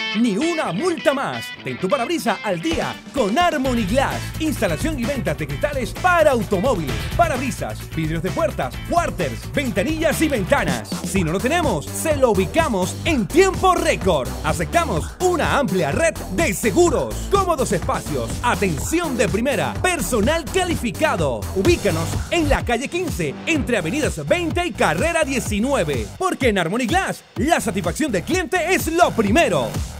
ni una multa más. Ten tu parabrisas al día con Harmony Glass. Instalación y ventas de cristales para automóviles, parabrisas, vidrios de puertas, quarters, ventanillas y ventanas. Si no lo tenemos, se lo ubicamos en tiempo récord. Aceptamos una amplia red de seguros, cómodos espacios, atención de primera, personal calificado. Ubícanos en la calle 15, entre avenidas 20 y carrera 19. Porque en Harmony Glass, la satisfacción del cliente es lo primero.